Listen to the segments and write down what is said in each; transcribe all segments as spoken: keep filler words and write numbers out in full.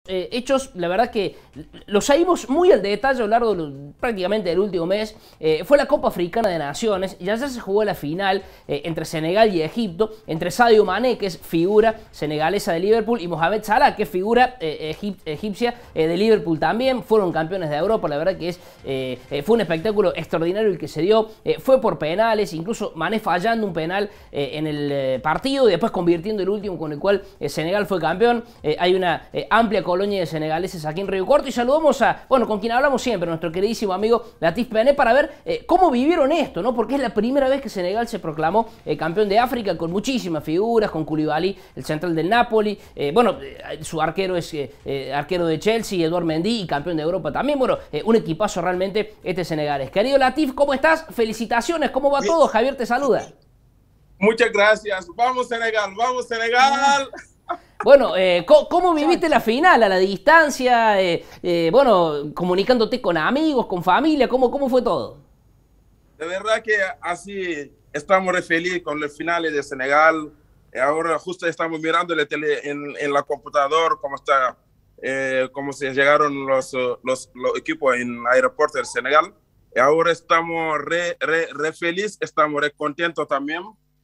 Eh, hechos, la verdad que los seguimos muy al detalle a lo largo de lo, prácticamente del último mes. Eh, fue la Copa Africana de Naciones y ayer se jugó la final eh, entre Senegal y Egipto, entre Sadio Mané, que es figura senegalesa de Liverpool, y Mohamed Salah, que es figura eh, egip egipcia eh, de Liverpool también. Fueron campeones de Europa, la verdad que es, eh, eh, fue un espectáculo extraordinario el que se dio. Eh, fue por penales, incluso Mané fallando un penal eh, en el eh, partido y después convirtiendo el último con el cual eh, Senegal fue campeón. Eh, hay una eh, amplia colonia de senegaleses aquí en Río Cuarto y saludamos a, bueno, con quien hablamos siempre, nuestro queridísimo amigo Latif Pené, para ver eh, cómo vivieron esto, ¿no? Porque es la primera vez que Senegal se proclamó eh, campeón de África, con muchísimas figuras, con Koulibaly, el central del Napoli, eh, bueno, eh, su arquero es eh, eh, arquero de Chelsea, Edouard Mendy, y campeón de Europa también. Bueno, eh, un equipazo realmente este senegalés. Querido Latif, ¿cómo estás? Felicitaciones, ¿cómo va todo? Javier te saluda. Muchas gracias. Vamos Senegal, vamos Senegal. Bueno, eh, ¿cómo, ¿cómo viviste la final a la distancia? Eh, eh, bueno, comunicándote con amigos, con familia, ¿cómo, cómo fue todo? De verdad que así estamos re felices con los finales de Senegal. Ahora justo estamos mirando la tele en, en la computadora cómo está, eh, cómo se llegaron los, los, los equipos en el aeropuerto de Senegal. Y ahora estamos re, re, re felices, estamos re contentos también.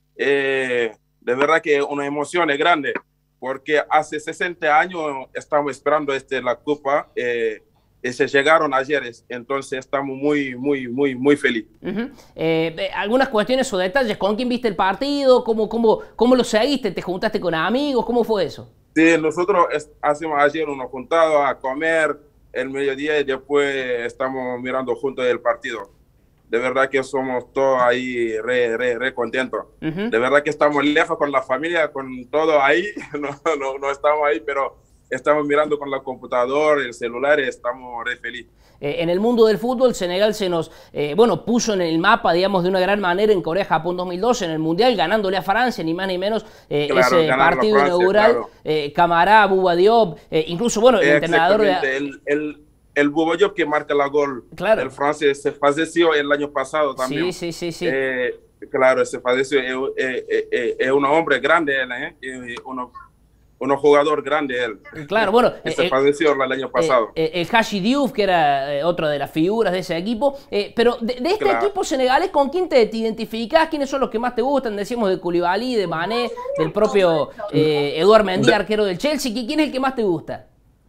Eh, de verdad que una emoción es grande, porque hace sesenta años estamos esperando este, la Copa eh, y se llegaron ayer, entonces estamos muy, muy, muy, muy felices. Uh-huh. eh, algunas cuestiones o detalles, ¿con quién viste el partido? ¿Cómo, cómo, cómo lo seguiste? ¿Te juntaste con amigos? ¿Cómo fue eso? Sí, nosotros es, hacemos ayer unos juntados a comer el mediodía y después estamos mirando juntos el partido. De verdad que somos todos ahí re, re, re contentos. Uh-huh. De verdad que estamos lejos con la familia, con todo ahí. No, no, no estamos ahí, pero estamos mirando con la computadora, el celular y estamos re felices. Eh, en el mundo del fútbol, Senegal se nos, eh, bueno, puso en el mapa, digamos, de una gran manera en Corea-Japón dos mil doce, en el Mundial, ganándole a Francia, ni más ni menos, eh, claro, ese partido Francia, inaugural. Claro. Eh, Camará, Bouba Diop, eh, incluso, bueno, el eh, entrenador de... El, el, el Bouba Diop que marca la gol. Claro. El francés se falleció el año pasado también. Sí, sí, sí, sí. Eh, claro, se falleció. Es eh, eh, eh, eh, un hombre grande él, ¿eh? Eh, uno, uno jugador grande él. Claro, bueno. Eh, se falleció el año pasado. Eh, el Haji Diouf, que era eh, otro de las figuras de ese equipo. Eh, pero de, de este claro. equipo senegalés, ¿con quién te, te identificás? ¿Quiénes son los que más te gustan? Decíamos de Koulibaly, de Mané, del propio eh, Edouard Mendy, de... arquero del Chelsea. ¿Quién es el que más te gusta?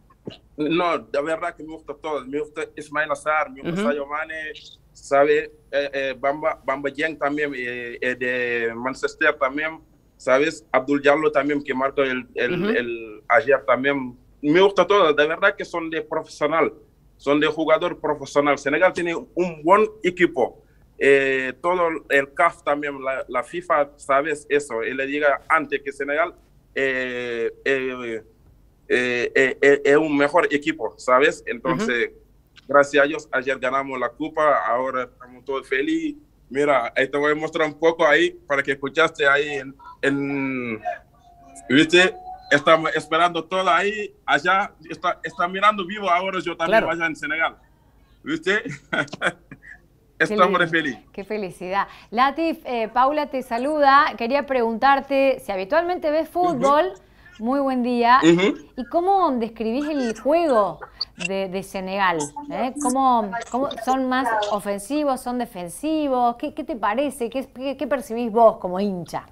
No, de verdad que me gusta todo. Me gusta Ismail Assar, me gusta uh-huh. Sadio Mané, ¿sabe? Eh, eh, Bamba, Bamba Dieng también, eh, eh, de Manchester también, ¿sabes? Abdul Jallo también, que marcó el, el, uh-huh. el ayer también. Me gusta todo, de verdad que son de profesional, son de jugador profesional. Senegal tiene un buen equipo. Eh, todo el C A F también, la, la FIFA, ¿sabes? Eso, y le diga antes que Senegal... Eh, eh, Eh, eh, eh, es un mejor equipo, ¿sabes? Entonces, uh-huh. gracias a Dios, ayer ganamos la Copa, ahora estamos todos felices. Mira, ahí te voy a mostrar un poco ahí para que escuchaste ahí en, en ¿viste? Estamos esperando todo ahí, allá, está, está mirando vivo ahora yo también claro. allá en Senegal, ¿viste? Estamos de feliz. Qué felicidad. Latif, eh, Paula te saluda, quería preguntarte si habitualmente ves fútbol. Uh-huh. Muy buen día. Uh-huh. ¿Y cómo describís el juego de, de Senegal? ¿Eh? ¿Cómo, ¿Cómo son más ofensivos, son defensivos? ¿Qué, qué te parece? ¿Qué, qué, ¿Qué percibís vos como hincha?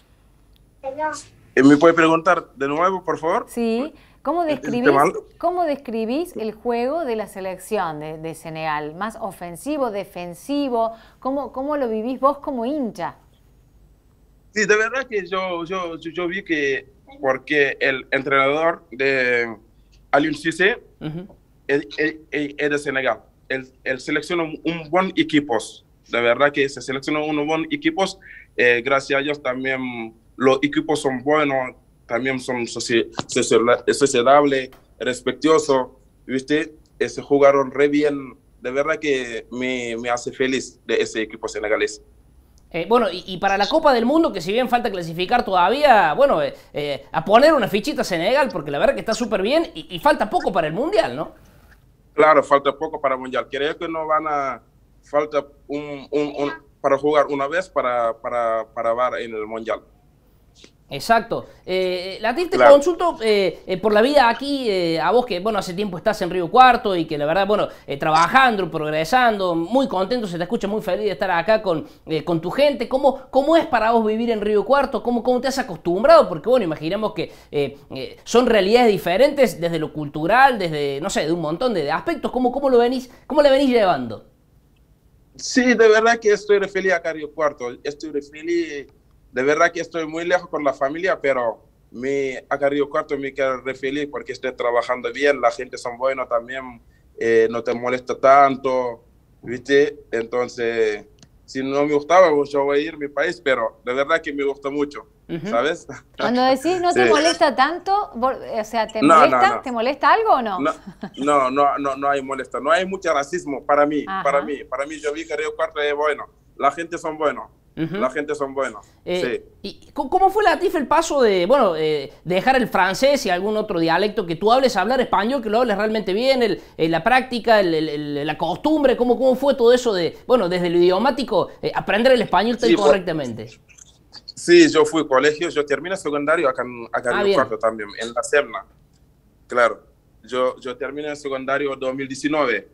¿Me puede preguntar de nuevo, por favor? Sí. ¿Cómo describís, ¿cómo describís el juego de la selección de, de Senegal? ¿Más ofensivo, defensivo? ¿Cómo, ¿Cómo lo vivís vos como hincha? Sí, de verdad que yo, yo, yo, yo vi que porque el entrenador de Aliou Cissé uh-huh. es, es, es de Senegal. Él, él seleccionó un, un buen equipo. De verdad que se seleccionó unos buenos equipos. Eh, gracias a Dios también los equipos son buenos, también son sociables, respetuosos, ¿viste? Eh, se jugaron re bien. De verdad que me, me hace feliz de ese equipo senegalés. Eh, bueno, y, y para la Copa del Mundo, que si bien falta clasificar todavía, bueno, eh, eh, a poner una fichita a Senegal, porque la verdad que está súper bien y, y falta poco para el Mundial, ¿no? Claro, falta poco para el Mundial. Creo que no van a... Falta un, un, un, para jugar una vez para, para, para ver en el Mundial. Exacto. Eh, Latif, te Claro. consulto eh, eh, por la vida aquí, eh, a vos que, bueno, hace tiempo estás en Río Cuarto y que la verdad, bueno, eh, trabajando, progresando, muy contento, se te escucha muy feliz de estar acá con, eh, con tu gente. ¿Cómo, ¿Cómo es para vos vivir en Río Cuarto? ¿Cómo, cómo te has acostumbrado? Porque, bueno, imaginemos que eh, eh, son realidades diferentes desde lo cultural, desde, no sé, de un montón de, de aspectos. ¿Cómo, cómo lo venís, cómo le venís llevando? Sí, de verdad que estoy re feliz acá en Río Cuarto. Estoy re feliz. De verdad que estoy muy lejos con la familia, pero mi, acá en Río Cuarto me quedo re feliz porque estoy trabajando bien, la gente son buenos también, eh, no te molesta tanto, ¿viste? Entonces, si no me gustaba, pues yo voy a ir a mi país, pero de verdad que me gusta mucho, Ujú. ¿sabes? Cuando decís no te Sí. molesta tanto, vos- o sea, ¿te No, molesta? no, no. ¿Te molesta algo o no? No, no, no, no, no hay molesta, no hay mucho racismo para mí, Ajá. para mí, para mí yo vi que Río Cuarto es bueno, la gente son buenos, Ujú. la gente son buenos, Eh, sí. ¿Y cómo cómo fue, Latif, el paso de, bueno, eh, de dejar el francés y algún otro dialecto que tú hables, a hablar español, que lo hables realmente bien, el, eh, la práctica, el- el- el- la costumbre? ¿Cómo, ¿Cómo fue todo eso de, bueno, desde lo idiomático, eh, aprender el español tan Sí, fue- correctamente? Sí, yo fui a colegio, yo terminé secundario acá en, acá en Ah, Río bien. Cuarto también, en la Serna, claro. Yo, yo terminé el secundario dos mil diecinueve,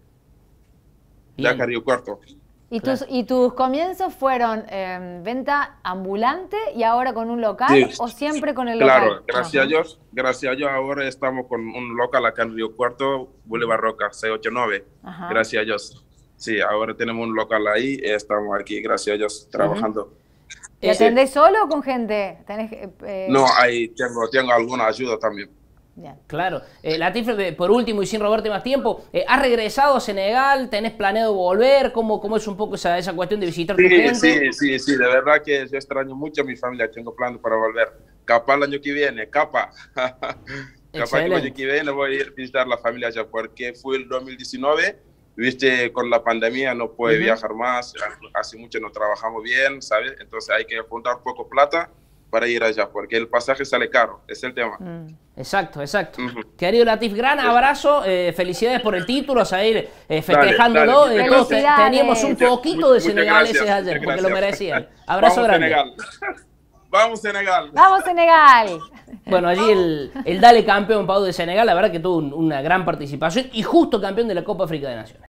de acá en Bien. Río Cuarto. ¿Y, Claro. tus, ¿Y tus comienzos fueron eh, venta ambulante y ahora con un local Sí. o siempre con el Claro, local? gracias Ajá. a Dios, gracias a Dios ahora estamos con un local acá en Río Cuarto, Boulevard Roca, seiscientos ochenta y nueve. Ajá. Gracias a Dios. Sí, ahora tenemos un local ahí, estamos aquí, gracias a Dios, trabajando. ¿Y Eh, atendés solo o con gente? ¿Tenés, eh, eh, No, ahí tengo, tengo alguna ayuda también. Bien. Claro. Eh, Latif, eh, por último y sin robarte más tiempo, eh, ¿has regresado a Senegal? ¿Tenés planeado volver? ¿Cómo, cómo es un poco esa, esa cuestión de visitar tu Sí, gente? sí, sí, sí, de verdad que yo extraño mucho a mi familia, tengo planes para volver. Capaz el año que viene, capaz. Capaz que el Excelente. año que viene voy a ir a visitar la familia allá, porque fue el dos mil diecinueve, viste, con la pandemia no puede Ujú. viajar más, hace mucho no trabajamos bien, ¿sabes? Entonces hay que juntar poco plata para ir allá, porque el pasaje sale caro, es el tema. Mm. Exacto, exacto. Ujú. Querido Latif, gran abrazo, eh, felicidades por el título, a seguir eh, festejándolo. dale, eh, muchas todos te- gracias. teníamos un Muchas- poquito de muchas senegaleses gracias, ayer, muchas porque lo gracias. merecían. Abrazo Vamos, grande. Senegal. Vamos, Senegal. ¡Vamos, Senegal! Bueno, allí el, el Dale campeón Pau de Senegal, la verdad que tuvo un- una gran participación y justo campeón de la Copa África de Naciones.